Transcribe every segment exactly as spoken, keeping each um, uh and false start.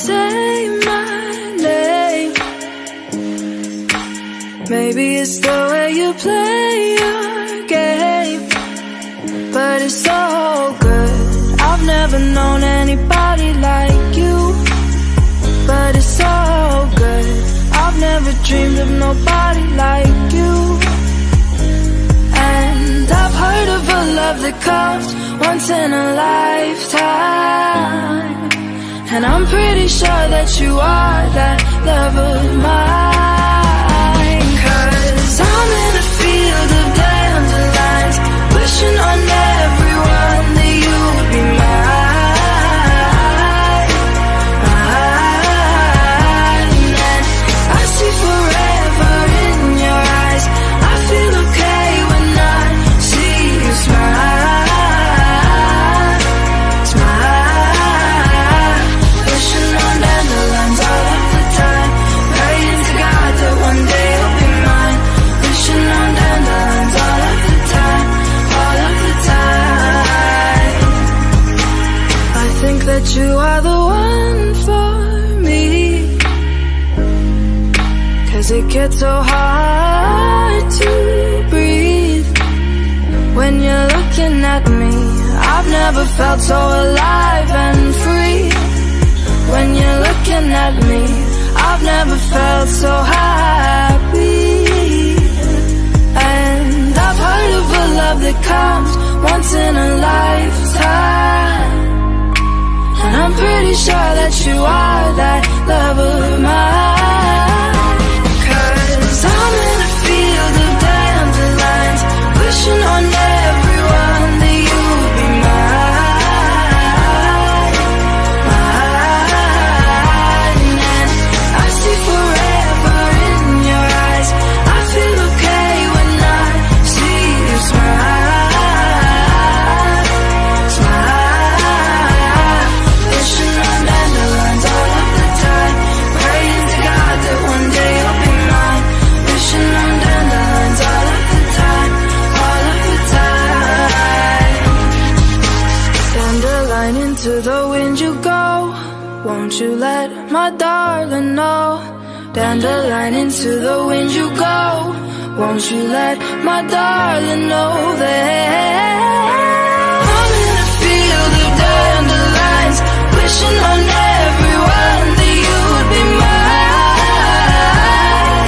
say my name. Maybe it's the way you play your game, but it's so good. I've never known anybody like you, but it's so good. I've never dreamed of nobody like you. And I've heard of a love that comes once in a lifetime, and I'm pretty sure that you are that love of mine. Cause I'm in a field of dandelions, wishing on everyone that you would be mine, mine. And I see forever in your eyes. I feel okay when I see you smile, smile. Wishing on dandelions all of the time, praying to God that one day you'll be mine. Wishing on dandelions all of the time, all of the time. I think that you are the one for me, cause it gets so hard to breathe when you're looking at me. I've never felt so alive and free. When you're looking at me, I've never felt so happy. And I've heard of a love that comes once in a lifetime, and I'm pretty sure that you are that love of mine. Cause I'm in a field of dandelions, wishing on everyone that you would be mine, mine. And I see forever in your eyes. I feel okay when I see you smile, smile. Wishing on dandelions all of the time, praying to God that one day you'll be mine. Wishing on dandelions all of the time, all of the time. Dandelion, into the wind you go, won't you let my darling know? Dandelion, into the wind you go, won't you let my darling know that I'm in a field of dandelions, wishing on everyone that you would be mine.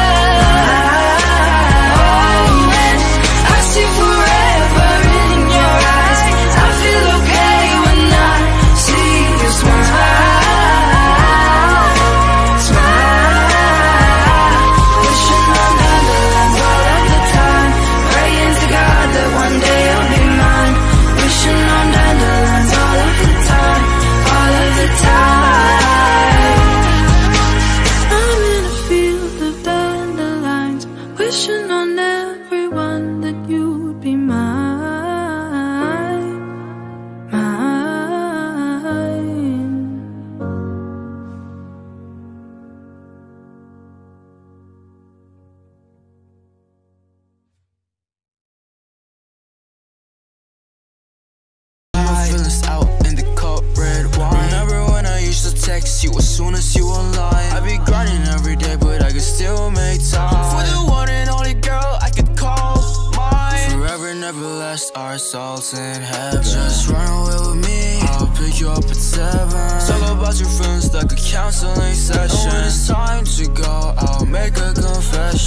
Oh, and I see forever in your eyes. I feel okay when I see you smile, smile. Wishing on dandelions all of the time, praying to God that one day you'll be mine. Wishing on dandelions all of the time, all of the time. I'm in a field of dandelions, wishing on everyone that you would be mine, mine. My feelings out in the cup, red wine. Remember when I used to text you as soon as you online? I be grinding every day, but I could still make time for the one and only girl I could call mine. Forever, never last, our souls in heaven. Just run away with me, I'll pick you up at seven. Talk about your feelings like a counseling session. And when it's time to go, I'll make a confession.